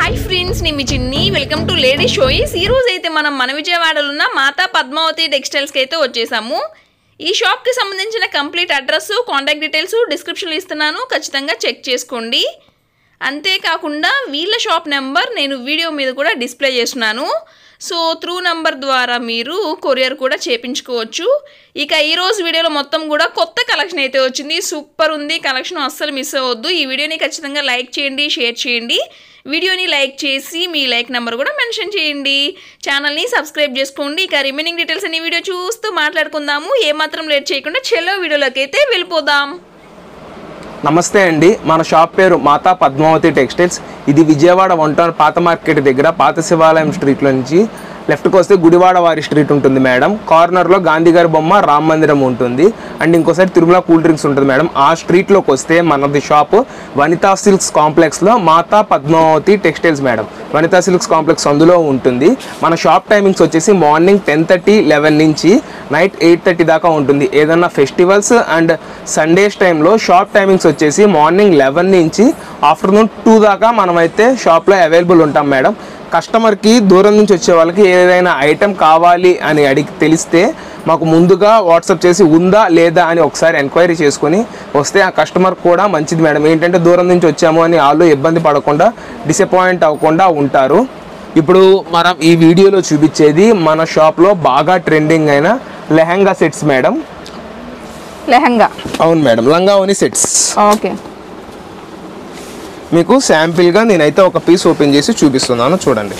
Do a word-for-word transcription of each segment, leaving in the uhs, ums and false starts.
Hi friends, నేను మీ Chinni. Welcome to lady షోయిస్. ఈ రోజు అయితే మనం మన విజయవాడలో ఉన్న మాతా పద్మావతి టెక్స్టైల్స్కి అయితే వచ్చేసాము. ఈ షాప్కి సంబంధించిన కంప్లీట్ అడ్రస్, కాంటాక్ట్ డీటెయిల్స్ డిస్క్రిప్షన్లో ఇస్తున్నాను, ఖచ్చితంగా చెక్ చేసుకోండి. అంతేకాకుండా వీళ్ళ షాప్ నెంబర్ నేను వీడియో మీద కూడా డిస్ప్లే చేస్తున్నాను. సో త్రూ నెంబర్ ద్వారా మీరు కొరియర్ కూడా చేయించుకోవచ్చు. ఇక ఈరోజు వీడియోలో మొత్తం కూడా కొత్త కలెక్షన్ అయితే వచ్చింది. సూపర్ ఉంది కలెక్షన్, అస్సలు మిస్ అవ్వద్దు. ఈ వీడియోని ఖచ్చితంగా లైక్ చేయండి, షేర్ చేయండి. వీడియోని లైక్ చేసి మీ లైక్ నెంబర్ కూడా మెన్షన్ చేయండి. ఛానల్ని సబ్స్క్రైబ్ చేసుకోండి. ఇక రిమైనింగ్ డీటెయిల్స్ అన్ని వీడియో చూస్తూ మాట్లాడుకుందాము. ఏమాత్రం లేట్ చేయకుండా చెల్లో వీడియోలోకి అయితే వెళ్ళిపోదాం. నమస్తే అండి, మన షాప్ పేరు మాతా పద్మావతి టెక్స్టైల్స్. ఇది విజయవాడ వన్ టౌన్ పాత మార్కెట్ దగ్గర పాత శివాలయం స్ట్రీట్లో నుంచి లెఫ్ట్కి వస్తే గుడివాడ వారి స్ట్రీట్ ఉంటుంది మేడం. కార్నర్లో గాంధీ గారి బొమ్మ, రామ మందిరం ఉంటుంది. అండ్ ఇంకోసారి తిరుమల కూల్ డ్రింక్స్ ఉంటుంది మేడం. ఆ స్ట్రీట్లోకి వస్తే మనది షాప్ వనితా సిల్క్స్ కాంప్లెక్స్లో Mata Padmavati textiles madam. Vanitha silks complex అందులో ఉంటుంది. మన షాప్ టైమింగ్స్ వచ్చేసి మార్నింగ్ టెన్ థర్టీ లెవెన్ నుంచి నైట్ ఎయిట్ థర్టీ దాకా ఉంటుంది. ఏదన్నా ఫెస్టివల్స్ అండ్ సండేస్ టైంలో షాప్ టైమింగ్స్ వచ్చేసి మార్నింగ్ లెవెన్ నుంచి ఆఫ్టర్నూన్ టూ దాకా మనమైతే షాప్లో అవైలబుల్ ఉంటాం మేడం. కస్టమర్కి దూరం నుంచి వచ్చే వాళ్ళకి ఏదైనా ఐటెం కావాలి అని అడిగి తెలిస్తే మాకు ముందుగా వాట్సాప్ చేసి ఉందా లేదా అని ఒకసారి ఎంక్వైరీ చేసుకొని వస్తే ఆ కస్టమర్ కూడా మంచిది మేడం. ఏంటంటే దూరం నుంచి వచ్చాము అని వాళ్ళు ఇబ్బంది పడకుండా, డిసప్పాయింట్ అవ్వకుండా ఉంటారు. ఇప్పుడు మనం ఈ వీడియోలో చూపించేది మన షాప్లో బాగా ట్రెండింగ్ అయిన లెహంగా సెట్స్ మేడం. లెహంగా? అవును మేడం, లంగా ఓని సెట్స్. ఓకే, మీకు శాంపిల్గా నేనైతే ఒక పీస్ ఓపెన్ చేసి చూపిస్తున్నాను, చూడండి.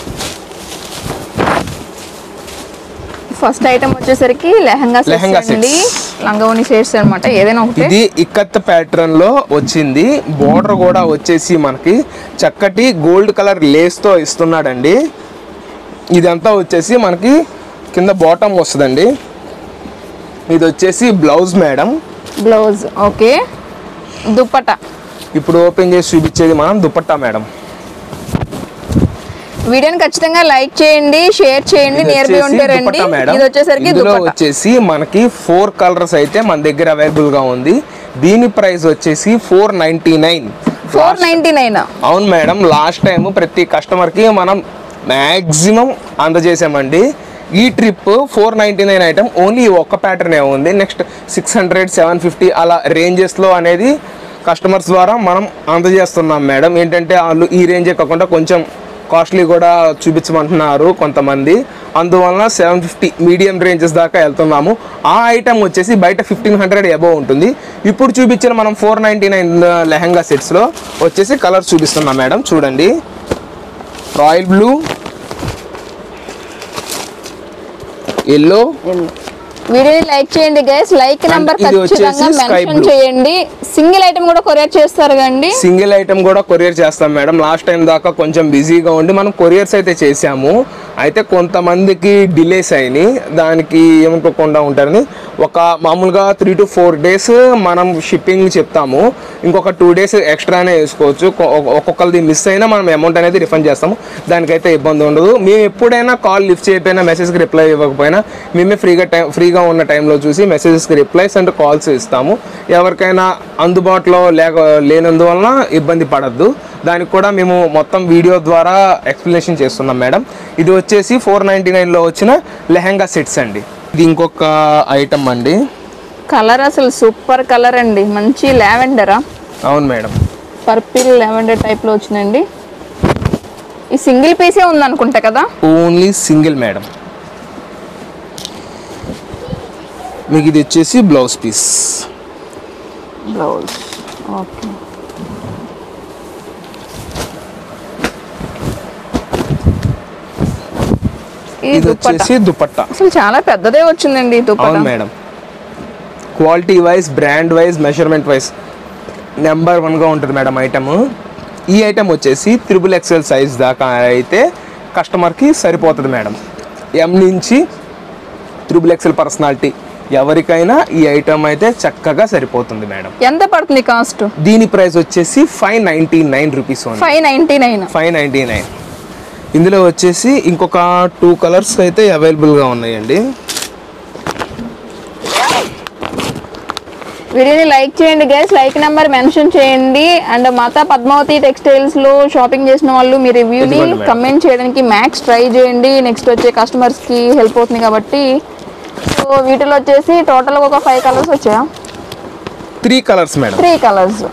ఫస్ట్ ఐటమ్ వచ్చేసరికి లెహంగా లెహంగా సెట్స్, లంగావోని సెట్స్ అన్నమాట. ఏదైనా ఒకటి. ఇది ఇక్కత్ ప్యాటర్న్ లో వచ్చింది. బోర్డర్ కూడా వచ్చేసి మనకి చక్కటి గోల్డ్ కలర్ లేస్ తో ఇస్తున్నాడండి. ఇదంతా వచ్చేసి మనకి కింద బాటమ్ వస్తుందండి. ఇది వచ్చేసి blouse madam. Blouse okay. Dupatta ఇప్పుడు ఓపెన్ చేసి చూపించేది మనం దుపట్టా మేడం. వీడియోని ఖచ్చితంగా లైక్ చేయండి, షేర్ చేయండి. నియర్ బై ఉంటే రండి. ఇది వచ్చేసరికి ఇందులో వచ్చేసి మనకి ఫోర్ కలర్స్ అయితే మన దగ్గర అవైలబుల్ గా ఉంది. దీని ప్రైస్ వచ్చేసి four ninety nine. Four ninety nine అవును మేడం. లాస్ట్ టైం ప్రతి కస్టమర్ కి మనం మ్యాక్సిమం అందజేసామండి. ఈ trip four ninety nine item only ఒక్క ప్యాటర్న్ ఏ ఉంది. Next six hundred seven fifty అలా రేంజెస్లో అనేది కస్టమర్స్ ద్వారా మనం అందజేస్తున్నాం మేడం. ఏంటంటే వాళ్ళు ఈ రేంజే కాకుండా కొంచెం కాస్ట్లీ కూడా చూపించమంటున్నారు కొంతమంది. అందువలన సెవెన్ ఫిఫ్టీ మీడియం రేంజెస్ దాకా వెళ్తున్నాము. ఆ ఐటమ్ వచ్చేసి బయట ఫిఫ్టీన్ హండ్రెడ్ అబోవ్ ఉంటుంది. ఇప్పుడు చూపించిన మనం ఫోర్ నైంటీ నైన్ లెహంగా సెట్స్లో వచ్చేసి కలర్ చూపిస్తున్నాం మేడం. చూడండి, రాయల్ బ్లూ, ఎల్లో. వీడియోని లైక్ చేయండి గైస్. లైక్ నెంబర్ ఖచ్చితంగా మెన్షన్ చేయండి. సింగిల్ ఐటమ్ కూడా కొరియర్ చేస్తారు కండి. సింగిల్ ఐటమ్ కూడా కొరియర్ చేస్తాం మేడం. లాస్ట్ టైం దాకా కొంచెం బిజీగా ఉండి మనం కొరియర్స్ అయితే చేసాము. అయితే కొంతమందికి డిలేస్ అయినాయి, దానికి ఏమనుకోకుండా ఉంటారని ఒక మామూలుగా త్రీ టు ఫోర్ డేస్ మనం షిప్పింగ్ చెప్తాము. ఇంకొక టూ డేస్ ఎక్స్ట్రానే వేసుకోవచ్చు. ఒక్కొక్కరిది మిస్ అయినా మనం అమౌంట్ అనేది రిఫండ్ చేస్తాము. దానికైతే ఇబ్బంది ఉండదు. మేము ఎప్పుడైనా కాల్ లిఫ్ట్ చేయకపోయినా, మెసేజ్కి రిప్లై ఇవ్వకపోయినా మేమే ఫ్రీగా టైం ఫ్రీగా ఉన్న టైంలో చూసి మెసేజెస్కి రిప్లైస్ అండ్ కాల్స్ ఇస్తాము. ఎవరికైనా అందుబాటులో లేక లేనందువలన ఇబ్బంది పడద్దు. దానికి కూడా మేము మొత్తం వీడియో ద్వారా ఎక్స్ప్లెనేషన్ చేస్తున్నాం మేడం. ఇది వచ్చేసి ఫోర్ నైంటీ నైన్లో వచ్చిన లెహంగా సెట్స్ అండి. ఇది ఇంకొక ఐటమ్ అండి. కలర్ అసలు సూపర్ కలర్ అండి. మంచి లావెండరా? అవును మేడం, పర్పిల్ లావెండర్ టైప్లో వచ్చిందండి. ఈ సింగిల్ పీసే ఉంది అనుకుంటా కదా? Only single madam. మీకు ఇది వచ్చేసి బ్లౌజ్ పీస్. Blouse okay. ఇది వచ్చేసి దుపట్టా. అసలు చాలా పెద్దదే వచ్చిందండి దుపట్టా. అవును madam. Quality wise, brand wise, measurement wise number వన్గా ఉంటుంది మేడం ఐటమ్. ఈ ఐటమ్ వచ్చేసి త్రిబుల్ ఎక్స్ఎల్ సైజ్ దాకా అయితే కస్టమర్కి సరిపోతుంది మేడం. ఎం నుంచి త్రిబుల్ ఎక్స్ఎల్ పర్సనాలిటీ ఎవరికైనా ఈ ఐటమ్ అయితే చక్కగా సరిపోతుంది మేడం. ఎంత పడుతుంది కాస్ట్? దీని ప్రైస్ వచ్చేసి five ninety nine rupees. Five ninety nine five ninety nine ఇందులో వచ్చేసి ఇంకొక టూ కలర్స్ అయితే అవైలబుల్గా ఉన్నాయండి. వీడియోని లైక్ చేయండి గైస్, లైక్ నెంబర్ మెన్షన్ చేయండి. అండ్ మాతా పద్మావతి టెక్స్టైల్స్ లో షాపింగ్ చేసిన వాళ్ళు మీ రివ్యూని కమెంట్ చేయడానికి మ్యాక్స్ ట్రై చేయండి. నెక్స్ట్ వచ్చే కస్టమర్స్ కి హెల్ప్ అవుతుంది కాబట్టి. సో వీటిలో వచ్చేసి టోటల్ ఒక ఫైవ్ కలర్స్ వచ్చాయా? Three colours madam. Three colours.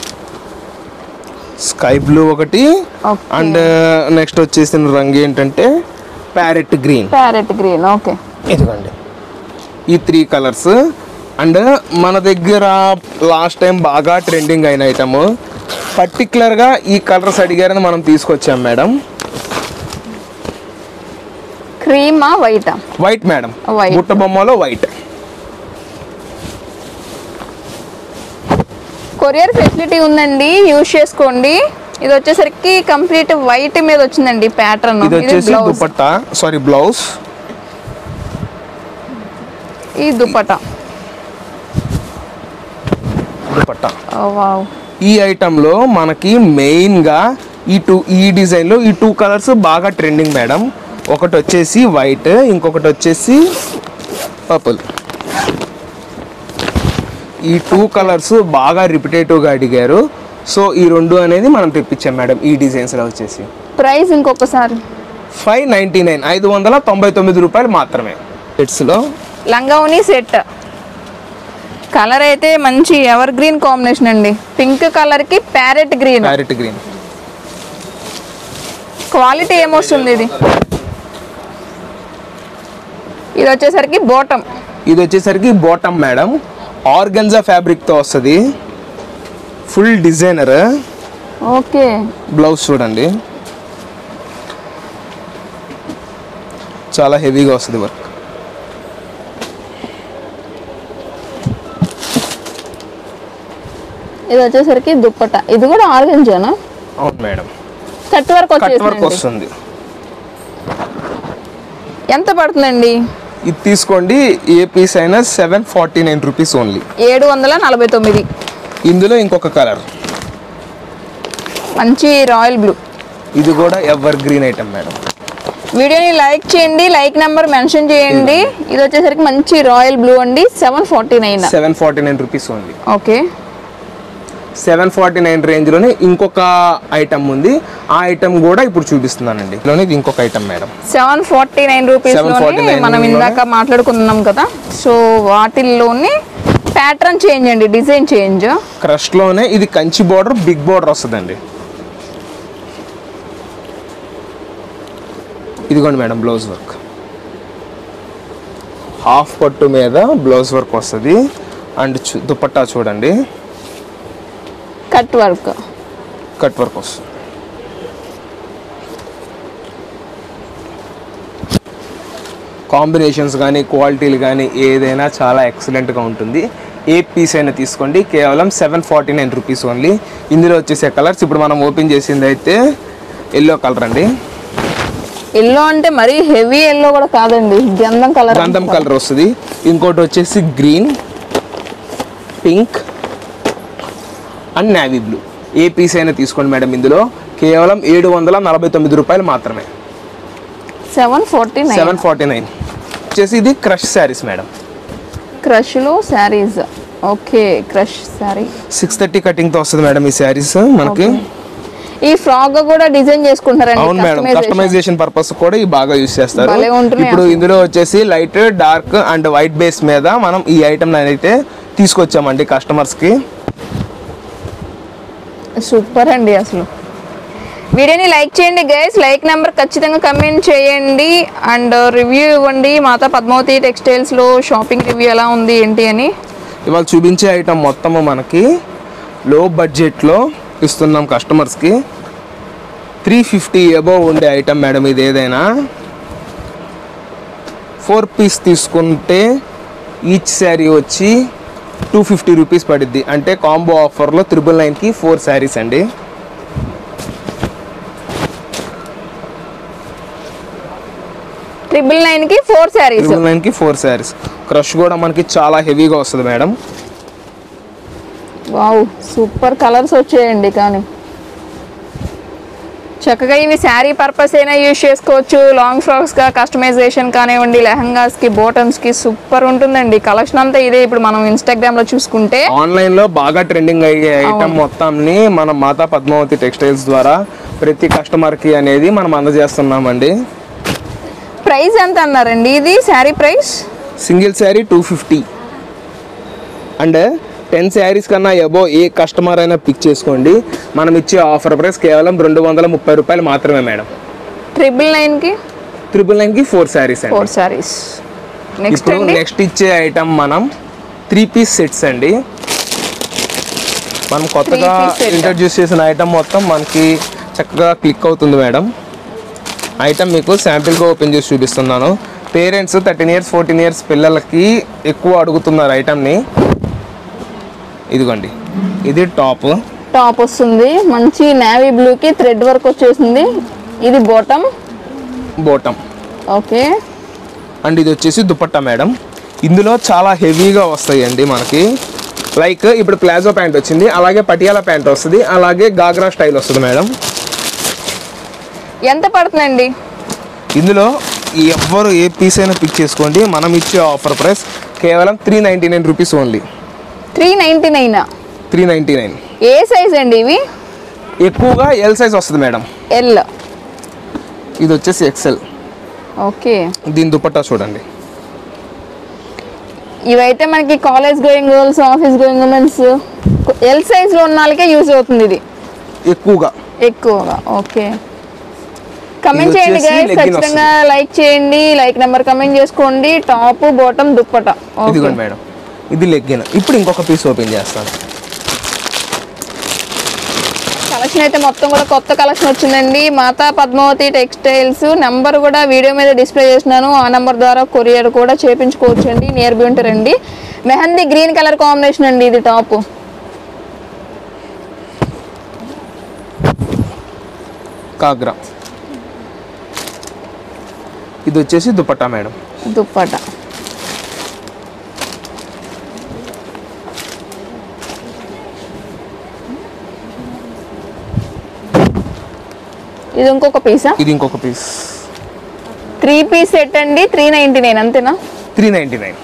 Sky blue ఒకటి, అండ్ నెక్స్ట్ వచ్చేసిన రంగు ఏంటంటే parrot green. Parrot green okay. ఇదిగోండి ఈ త్రీ కలర్స్. అండ్ మన దగ్గర లాస్ట్ టైం బాగా ట్రెండింగ్ అయిన ఐటమ్, పర్టికులర్గా ఈ కలర్స్ అడిగారని మనం తీసుకొచ్చాం మేడం. క్రీమా వైటా? White madam, White. బుట్ట బొమ్మలో వైట్. కొరియర్ ఫెసిలిటీ ఉందండి, యూజ్ చేసుకోండి. ఇది వచ్చేసరికి కంప్లీట్ వైట్ మీద వచ్చిందండి ప్యాటర్న్. ఇది వచ్చేసి దుపట్టా, సారీ బ్లౌజ్. ఈ దుపట్టా దుపట్టా వావ్. ఈ ఐటెంలో మనకి మెయిన్గా ఈ టూ ఈ డిజైన్లో ఈ టూ కలర్స్ బాగా ట్రెండింగ్ మేడం. ఒకటి వచ్చేసి వైట్, ఇంకొకటి వచ్చేసి పర్పుల్. ఈ టూ కలర్స్ బాగా రిపిటేటివ్గా అడిగారు. సో ఈ రెండు అనేది మనం తెప్పించాం మేడం ఈ డిజైన్స్లో వచ్చేసి. ప్రైస్ ఇంకొకసారి ఫైవ్ నైంటీ నైన్ ఐదు వందల తొంభై తొమ్మిది రూపాయలు మాత్రమే. సెట్స్లో లంగావుని సెట్. కలర్ అయితే మంచి ఎవర్ గ్రీన్ కాంబినేషన్ అండి. పింక్ కలర్ కి parrot green. Parrot green quality ఏమొస్తుంది ఇది? ఇది వచ్చేసరికి బాటమ్. ఇది వచ్చేసరికి బాటమ్ మేడం, ఆర్గన్జా ఫ్యాబ్రిక్తో వస్తుంది. Full designer. ఓకే. బ్లౌజ్ చూడండి చాలా హెవీగా వస్తుంది వర్క్. ఇది వచ్చేసరికి దుప్పట్టా. ఇది కూడా ఆర్గంజానా? అవును madam. Cut work cut work వస్తుంది. ఎంత పడుతుందండి? ఇది తీసుకోండి, ఏ పీస్ అయినా seven forty nine rupees only. ఏడు వందల నలభై తొమ్మిది. ఇందులో ఇంకొక కలర్ మంచి రాయల్ బ్లూ. ఇది కూడా ఎవర్ గ్రీన్ ఐటమ్ మేడం. వీడియోని లైక్ చేయండి, లైక్ నెంబర్ మెన్షన్ చేయండి. ఇది వచ్చేసరికి మంచి రాయల్ బ్లూ అండి. Seven forty nine seven forty nine rupees only. Okay. Seven forty nine రేంజ్లోనే ఇంకొక ఐటమ్ ఉంది, ఆ ఐటమ్ కూడా ఇప్పుడు చూపిస్తున్నానండి. ఇది ఇంకొక item madam. Seven forty nine rupees మనం ఇందాక మాట్లాడుకున్నాం కదా. సో వాటిల్లోనే ప్యాటర్న్ చేంజ్ అండి, డిజైన్ చేంజ్. క్రష్ లోనే ఇది కంచి బోర్డర్, బిగ్ బోర్డర్ వస్తుందండి. ఇదిగోండి మేడం బ్లౌజ్ వర్క్, హాఫ్ పట్టు మీద బ్లౌజ్ వర్క్ వస్తుంది. అండ్ దుపట్టా చూడండి కట్ వర్క్. కట్ వర్క్ వస్తుంది. కాంబినేషన్స్ కానీ క్వాలిటీలు కానీ ఏదైనా చాలా ఎక్సలెంట్గా ఉంటుంది. ఏ పీస్ అయినా తీసుకోండి, కేవలం seven forty nine rupees only. ఇందులో వచ్చేసే కలర్స్ ఇప్పుడు మనం ఓపెన్ చేసింది అయితే ఎల్లో కలర్ అండి. ఎల్లో అంటే మరీ హెవీ ఎల్లో కూడా కాదండి, గంధం కలర్. గంధం కలర్ వస్తుంది. ఇంకోటి వచ్చేసి green, pink and navy blue. ఏ పీస్ అయినా తీసుకోండి మేడం. ఇందులో కేవలం ఏడు వందల నలభై తొమ్మిది రూపాయలు మాత్రమే. Seven forty nine seven forty nine వచ్చేసి ఇది క్రష్ శారీస్ మేడం. క్రష్ లో saris. Okay, crush sari. Six thirty cutting తో వస్తుంది మేడం ఈ శారీస్ మనకి. ఈ ఫ్రాక్ కూడా డిజైన్ చేసుకుంటారండి. అవును మేడం, కస్టమైజేషన్ పర్పస్ కూడా ఈ బాగా యూస్ చేస్తారు. భలే ఉంటుంది ఇప్పుడు ఇందులో వచ్చేసి light, dark and white base మీద మనం ఈ ఐటమ్ అయితే తీసుకొచ్చామండి కస్టమర్స్ కి. సూపర్ అండి అసలు. వీడియోని లైక్ చేయండి గైస్, లైక్ నెంబర్ ఖచ్చితంగా కమెంట్ చేయండి. అండ్ రివ్యూ ఇవ్వండి మాతా పద్మావతి టెక్స్టైల్స్లో షాపింగ్ రివ్యూ ఎలా ఉంది ఏంటి అని. ఇవాళ చూపించే ఐటమ్ మొత్తము మనకి లో బడ్జెట్లో ఇస్తున్నాం కస్టమర్స్కి. త్రీ ఫిఫ్టీ అబోవ్ ఉండే ఐటమ్ మేడం ఇది. ఏదైనా ఫోర్ పీస్ తీసుకుంటే ఈచ్ శారీ వచ్చి టూ ఫిఫ్టీ రూపీస్ పడుద్ది. అంటే కాంబో ఆఫర్లో త్రిబుల్ నైన్కి ఫోర్ శారీస్ అండి. ట్రిపుల్ నైన్ కి ఫోర్ శారీస్. ట్రిపుల్ నైన్ కి ఫోర్ శారీస్. క్రష్ కూడా మనకి చాలా హెవీగా వస్తుంది మేడం. వావ్, సూపర్ కలర్స్ వచ్చాయండి. కానీ చక్కగా ఇవి శారీ పర్పస్ అయినా యూజ్ చేసుకోవచ్చు, లాంగ్ ఫ్రాక్స్గా కస్టమైజేషన్ కానివ్వండి, లెహంగాస్కి, బోటమ్స్కి సూపర్ ఉంటుందండి. కలెక్షన్ అంతా ఇదే. ఇప్పుడు మనం ఇన్స్టాగ్రామ్లో చూసుకుంటే ఆన్లైన్ లో బాగా ట్రెండింగ్ అయ్యే ఐటమ్ మొత్తంని మనం మాతా పద్మావతి టెక్స్టైల్స్ ద్వారా ప్రతి కస్టమర్ కి అనేది మనం అందజేస్తున్నామండి. ప్రైస్ ఎంత అన్నారండి ఇది sari price? Single sari two fifty and ten saris కన్నా ఎబో ఏ కస్టమర్ అయినా పిక్ చేసుకోండి. మనం ఇచ్చే ఆఫర్ ప్రైస్ కేవలం రెండు వందల ముప్పై రూపాయలు మాత్రమే మేడం. ట్రిపుల్ నైన్కి ట్రిపుల్ నైన్కి ఫోర్ శారీస్ అండి. ఫోర్ శారీస్. నెక్స్ట్ ఇప్పుడు అండి నెక్స్ట్ ఇచ్చే ఐటమ్ మనం త్రీ పీస్ సెట్స్ అండి. మనం కొత్తగా Three piece set. ఇంట్రడ్యూస్ చేసిన ఐటమ్ మొత్తం మనకి చక్కగా క్లిక్ అవుతుంది మేడం. ఐటమ్ మీకు శాంపిల్గా ఓపెన్ చేసి చూపిస్తున్నాను. Parents thirteen years fourteen years పిల్లలకి ఎక్కువ అడుగుతున్నారు ఐటమ్ని. ఇదిగోండి, ఇది టాప్ టాప్ వస్తుంది మంచి నేవీ బ్లూకి థ్రెడ్ వర్క్ వచ్చేసింది. ఇది బాటమ్. Bottom okay. అండ్ ఇది వచ్చేసి దుపట్టా మేడం. ఇందులో చాలా హెవీగా వస్తాయండి మనకి. లైక్ ఇప్పుడు ప్లాజో ప్యాంట్ వచ్చింది, అలాగే పటియాలా ప్యాంట్ వస్తుంది, అలాగే గాగ్రా స్టైల్ వస్తుంది మేడం. ఎంత పడుతుందండి ఇందులో ఎవ్వరు ఏ పీస్ అయినా పిక్ చేసుకోండి. మనం ఇచ్చే ఆఫర్ ప్రైస్ కేవలం three ninety nine rupees only. Three ninety నైనా? Three ninety nine. ఏ సైజ్ అండి ఇవి? ఎక్కువగా ఎల్ సైజ్ వస్తుంది మేడం. ఎల్. ఇది వచ్చేసి ఎక్సెల్. ఓకే. దీని దుపట్టా చూడండి. ఇవైతే మనకి college going girls, office going womens, L సైజ్లో ఉన్న వాళ్ళకే యూజ్ అవుతుంది ఇది ఎక్కువగా ఎక్కువగా. ఓకే. కమెంట్ ఇది చేయండి వచ్చేసి గైస్, legging ఖచ్చితంగా లైక్ చేయండి. లైక్ నెంబర్ కమెంట్ చేసుకోండి. Top, bottom, dupatta. ఇదిగోండి మేడం, ఇది లెగ్గిన్. ఇప్పుడు ఇంకొక పీస్ ఓపెన్ చేస్తాను. కలెక్షన్ అయితే మొత్తం కూడా కొత్త కలెక్షన్ వచ్చిందండి. మాతా పద్మావతి టెక్స్టైల్స్ నెంబర్ కూడా వీడియో మీద డిస్ప్లే చేస్తున్నాను. ఆ నెంబర్ ద్వారా కొరియర్ కూడా చేయించుకోవచ్చు అండి. నియర్ బై ఉంటారండి. మెహందీ గ్రీన్ కలర్ కాంబినేషన్ అండి ఇది టాప్. కాగ్రా. ఇది వచ్చేసి దుపట్టా మేడం. దుప్పట. ఇది ఇంకొక పీసా? ఇది ఇంకొక పీస్. త్రీ పీస్ సెట్ అండి. త్రీ నైంటీ నైన్ అంతేనా? Three ninety nine.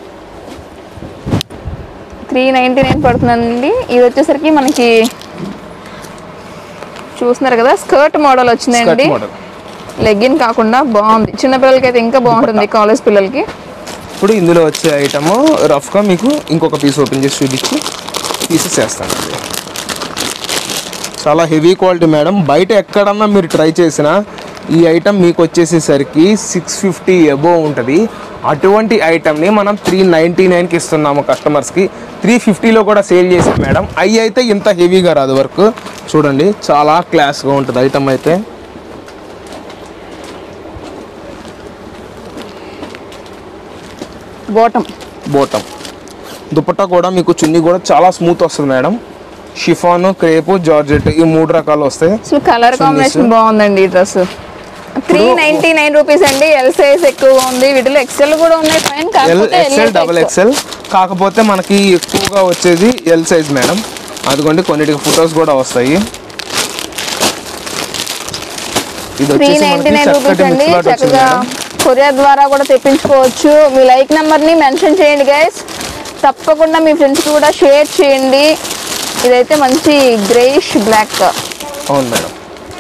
Three ninety nine పడుతుందండి. ఇది వచ్చేసరికి మనకి చూస్తున్నారు కదా స్కర్ట్ మోడల్ వచ్చిందండి. మోడల్ లెగ్గిన్ కాకుండా బాగుంది. చిన్నపిల్లలకి అయితే ఇంకా బాగుంటుంది, కాలేజ్ పిల్లలకి. ఇప్పుడు ఇందులో వచ్చే ఐటమ్ రఫ్గా మీకు ఇంకొక పీస్ ఓపెన్ చేసి చూపించి పీసెస్ వేస్తాను. చాలా హెవీ క్వాలిటీ మేడం. బయట ఎక్కడన్నా మీరు ట్రై చేసినా ఈ ఐటమ్ మీకు వచ్చేసేసరికి సిక్స్ ఫిఫ్టీ అబోవ్ ఉంటుంది. అటువంటి ఐటమ్ని మనం త్రీ నైంటీ నైన్కి ఇస్తున్నాము కస్టమర్స్కి. త్రీ ఫిఫ్టీలో కూడా సేల్ చేసాం మేడం. అవి అయితే ఇంత హెవీగా రాదు. వర్క్ చూడండి, చాలా క్లాస్గా ఉంటుంది ఐటమ్ అయితే. బాటమ్. బోటమ్. దుపట్టా కూడా మీకు చున్నీ కూడా చాలా స్మూత్ వస్తుంది మేడం. షిఫాన్, క్రేపు, జార్జెట్ ఈ మూడు రకాలు వస్తాయి. అసలు కలర్ కాంబినేషన్ బాగుందండి ఈ dress. Three ninety nine rupees అండి. ఎల్ సైజ్ ఎక్కువగా ఉంది. వీటిలో ఎక్సెల్ కూడా ఉన్నాయి. ఫైన్. ఎల్ కాకపోతే ఎక్సెల్, డబుల్ ఎక్సెల్. కాకపోతే మనకి ఎక్కువగా వచ్చేది ఎల్ సైజ్ మేడం. అదిగోండి, కొన్నిటికి ఫొటోస్ కూడా వస్తాయి. ఇది త్రీ వచ్చేసి నైన్టీ మనకి నైన్ రూపీస్ చక్కటి అండి. మిక్స్ లాట్ వచ్చింది చక్కగా మేడం. కొరియర్ ద్వారా కూడా తెప్పించుకోవచ్చు. మీ లైక్ నెంబర్ని మెన్షన్ చేయండి గైస్. తప్పకుండా మీ ఫ్రెండ్స్కి కూడా షేర్ చేయండి. ఇదైతే మంచి గ్రేష్ బ్లాక్. అవును మేడం.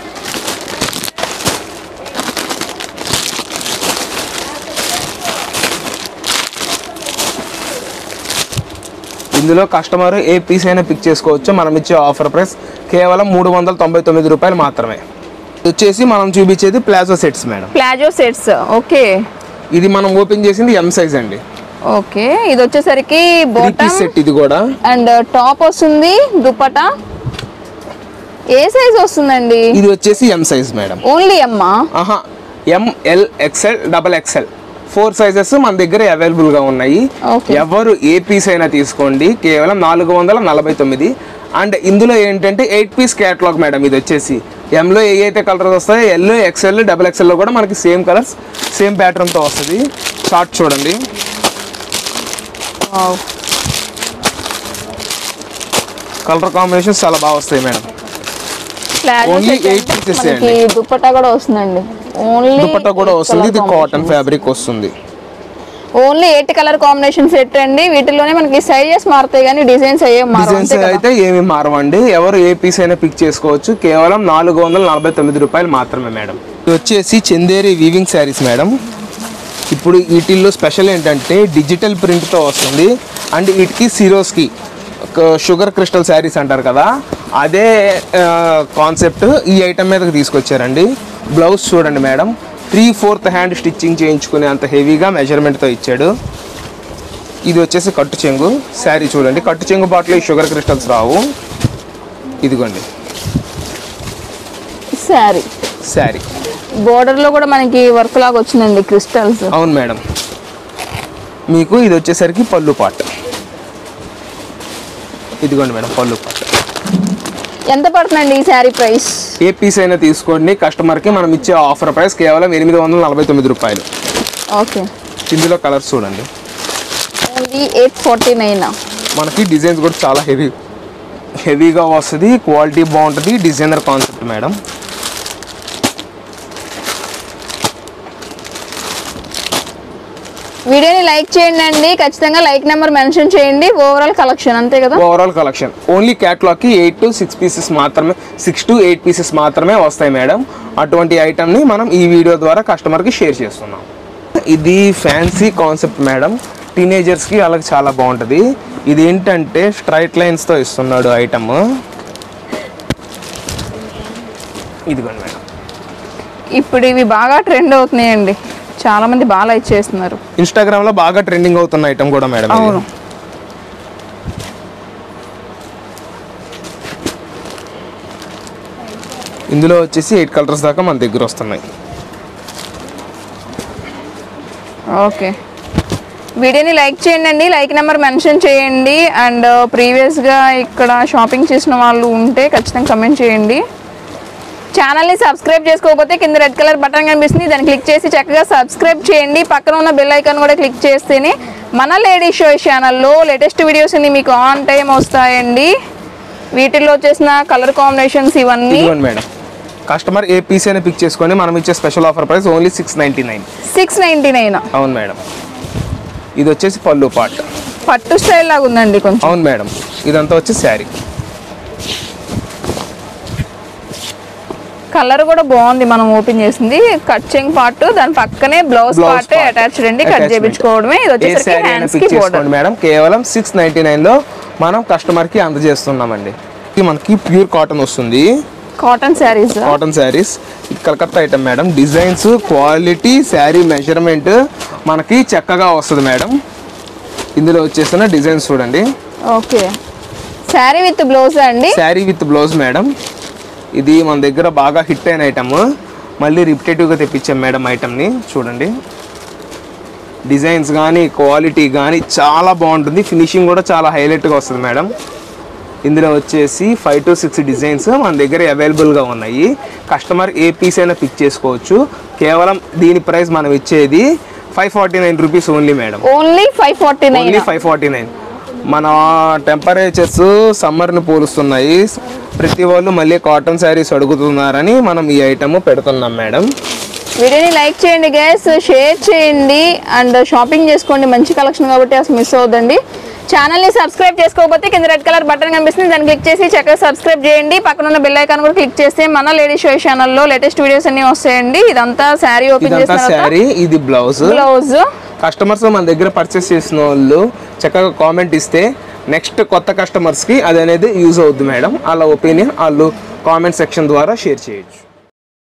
ఇందులో కస్టమర్ ఏ పీస్ అయినా పిక్ చేసుకోవచ్చు. మనం ఇచ్చే ఆఫర్ ప్రైస్ కేవలం మూడు వందల తొంభై తొమ్మిది రూపాయలు మాత్రమే. వచ్చేసి మనం చూపించేది palazzo sets madam. Palazzo sets. Okay. ఇది మనం ఓపెన్ చేసింది ఎం సైజ్ అండి. ఓకే. ఇది వచ్చేసరికి బాటమ్ సెట్. ఇది కూడా అండ్ టాప్ వస్తుంది. దుపట్టా ఏ సైజ్ వస్తుందండి? ఇది వచ్చేసి ఎం సైజ్ మేడం. ఓన్లీ ఎమ్మా? ఆహా, M, L, XL, double XL four sizes మన దగ్గర అవైలబుల్ గా ఉన్నాయి. Okay. ఎవరు ఏ పీస్ అయినా తీసుకోండి, కేవలం నాలుగు వందల నలభై తొమ్మిది. అండ్ ఇందులో ఏంటంటే ఎయిట్ పీస్ క్యాటలాగ్ మేడం. ఇది వచ్చేసి ఎంలో ఏ అయితే కలర్స్ వస్తాయో ఎల్లో, ఎక్స్ఎల్, డబల్ ఎక్స్ఎల్లో కూడా మనకి సేమ్ కలర్స్ సేమ్ ప్యాటర్న్తో వస్తుంది. షార్ట్ చూడండి. కలర్ కాంబినేషన్స్ చాలా బాగా వస్తాయి madam. Palazzo only set eight అంటే పీసెస్ మనకి అండి. దుపట్టా కూడా వస్తుందండి. ఓన్లీ దుపట్టా కూడా వస్తుంది. ఇది కాటన్ ఫ్యాబ్రిక్ వస్తుంది. Only eight colour combination set అండి. వీటిలోనే మనకి సైజెస్ మారుతాయి కానీ డిజైన్స్ అయ్యే డిజైన్స్ అయితే ఏమి మారవండి. ఎవరు ఏ పీస్ అయినా పిక్ చేసుకోవచ్చు. కేవలం నాలుగు వందల నలభై తొమ్మిది రూపాయలు మాత్రమే మేడం. ఇది వచ్చేసి చందేరి వీవింగ్ శారీస్ మేడం. ఇప్పుడు వీటిల్లో స్పెషల్ ఏంటంటే డిజిటల్ ప్రింట్తో వస్తుంది. అండ్ వీటికి సిరోస్కి షుగర్ క్రిస్టల్ శారీస్ అంటారు కదా, అదే కాన్సెప్ట్ ఈ ఐటమ్ మీదకి తీసుకొచ్చారండి. బ్లౌజ్ చూడండి madam, three fourth hand stitching చేయించుకునే అంత హెవీగా మెజర్మెంట్తో ఇచ్చాడు. ఇది వచ్చేసి కట్టు చెంగు శారీ చూడండి. కట్టు చెంగు బాటిల్ ఈ షుగర్ క్రిస్టల్స్ రావు. ఇదిగోండి శారీ. శారీ బోర్డర్ లో కూడా మనకి వర్క్ లాగా వచ్చిందండి క్రిస్టల్స్. అవును మేడం. మీకు ఇది వచ్చేసరికి పళ్ళు పాట్. ఇదిగోండి మేడం పళ్ళు పాట్. ఎంత పడుతుందండి ఈ శారీ ప్రైస్? ఏ పీస్ అయినా తీసుకోండి, కస్టమర్కి మనం ఇచ్చే ఆఫర్ ప్రైస్ కేవలం ఎనిమిది వందల నలభై తొమ్మిది రూపాయలు. ఓకే. ఇందులో కలర్స్ చూడండి. Only eight forty nine. మనకి డిజైన్స్ కూడా చాలా హెవీ హెవీగా వస్తుంది. క్వాలిటీ బాగుంటుంది. Designer concept madam. వీడియోని లైక్ చేయండి అండి, ఖచ్చితంగా లైక్ నెంబర్ మెన్షన్ చేయండి. ఓవరాల్ కలెక్షన్ అంతే కదా? ఓవరాల్ కలెక్షన్ ఓన్లీ క్యాట్లాగ్కి ఎయిట్ టు సిక్స్ పీసెస్ మాత్రమే సిక్స్ టు ఎయిట్ పీసెస్ మాత్రమే వస్తాయి మేడం. అటువంటి ఐటమ్ని మనం ఈ వీడియో ద్వారా కస్టమర్కి షేర్ చేస్తున్నాం. ఇది ఫ్యాన్సీ కాన్సెప్ట్ మేడం. టీనేజర్స్కి అలాగే చాలా బాగుంటుంది. ఇది ఏంటంటే స్ట్రైట్ లైన్స్తో ఇస్తున్నాడు ఐటమ్. ఇదిగోండి మేడం. ఇప్పుడు ఇవి బాగా ట్రెండ్ అవుతున్నాయండి, చాలా మంది బాగా లైక్ చేస్తున్నారు. ఇన్స్టాగ్రామ్ లో బాగా ట్రెండింగ్ అవుతున్న ఐటమ్ కూడా మేడం. అవును. ఇందులో వచ్చేసి ఎయిట్ కలర్స్ దాకా మన దగ్గర వస్తున్నాయి. ఓకే. వీడియోని లైక్ చేయండి అండి, లైక్ నెంబర్ మెన్షన్ చేయండి. అండ్ ప్రీవియస్గా ఇక్కడ షాపింగ్ చేసిన వాళ్ళు ఉంటే ఖచ్చితంగా కమెంట్ చేయండి. ఛానల్ని సబ్స్క్రైబ్ చేసుకోకపోతే కింద రెడ్ కలర్ బటన్ కనిపిస్తుంది, దాన్ని క్లిక్ చేసి చక్కగా సబ్స్క్రైబ్ చేయండి. పక్కన ఉన్న బెల్ ఐకాన్ కూడా క్లిక్ చేస్తేనే మన లేడీ షో ఛానల్లో లేటెస్ట్ వీడియోస్ అన్ని మీకు ఆన్ టైం వస్తాయండి. వీటిల్లో వచ్చేసిన కలర్ కాంబినేషన్స్ ఇవన్నీ మేడం. కస్టమర్ ఏ పీస్ అయినా పిక్ చేసుకొని మనం ఇచ్చే special offer price only six ninety nine six ninety nine అవును మేడం. ఇది వచ్చేసి పళ్ళు పాట్. పట్టు స్టైల్ లాగా ఉందండి కొంచెం. అవును మేడం. ఇదంతా వచ్చి శారీ. కలర్ కూడా బాగుంది. మనం ఓపెన్ చేసింది కట్ చెంగ్ పార్ట్, దాని పక్కనే బ్లౌజ్ పార్ట్ అటాచ్డ్ అండి. కట్ చేయించుకోవడమే. ఇది వచ్చేసరికి హ్యాండ్స్ కి బోర్డర్ మేడం. కేవలం సిక్స్ నైన్టీ నైన్ లో మనం కస్టమర్ కి అందజేస్తున్నామండి. ఇది మనకి ప్యూర్ కాటన్ వస్తుంది. Cotton saris. Cotton saris Calcutta item madam. Designs, quality, sari measurement మనకి చక్కగా వస్తుంది మేడం. ఇందులో వచ్చేసిన డిజైన్స్ చూడండి. ఓకే. శారీ విత్ బ్లౌజ్ అండి. Sari with blouse madam. ఇది మన దగ్గర బాగా హిట్ అయిన ఐటమ్. మళ్ళీ రిపిటేటివ్గా తెప్పించాం మేడం ఐటమ్ని. చూడండి డిజైన్స్ కానీ క్వాలిటీ కానీ చాలా బాగుంటుంది. ఫినిషింగ్ కూడా చాలా హైలైట్గా వస్తుంది మేడం. ఇందులో వచ్చేసి ఫైవ్ టు సిక్స్ డిజైన్స్ మన దగ్గర అవైలబుల్గా ఉన్నాయి. కస్టమర్ ఏ పీస్ అయినా పిక్ చేసుకోవచ్చు. కేవలం దీని ప్రైస్ మనం ఇచ్చేది five forty nine rupees only madam. Only five forty nine only five forty nine మన టెంపరేచర్స్ సమ్మర్ని పోలుస్తున్నాయి. ప్రతి వాళ్ళు మళ్ళీ కాటన్ శారీస్ అడుగుతున్నారని మనం ఈ ఐటమ్ పెడుతున్నాం మేడం. వీడియోని లైక్ చేయండి గైస్, షేర్ చేయండి అండ్ షాపింగ్ చేసుకోండి. మంచి కలెక్షన్ కాబట్టి అసలు మిస్ అవుతుందండి. ఛానల్ని సబ్స్క్రైబ్ చేసుకోకపోతే కింద రెడ్ కలర్ బటన్ కనిపిస్తుంది, దాన్ని క్లిక్ చేసి చక్కగా సబ్స్క్రైబ్ చేయండి. పక్కన ఉన్న బెల్ ఐకాన్ కూడా క్లిక్ చేస్తే మన లేడీ షో ఛానల్లో లేటెస్ట్ వీడియోస్ అన్ని వస్తాయండి. ఇదంతా శారీ ఓపెన్ చేసిన శారీ. ఇది బ్లౌజ్. బ్లౌజ్ కస్టమర్స్ మన దగ్గర పర్చేస్ చేసిన వాళ్ళు చక్కగా కామెంట్ ఇస్తే నెక్స్ట్ కొత్త కస్టమర్స్కి అది అనేది యూజ్ అవుద్ది మేడం. వాళ్ళ ఒపీనియన్ వాళ్ళు కామెంట్ సెక్షన్ ద్వారా షేర్ చేయొచ్చు.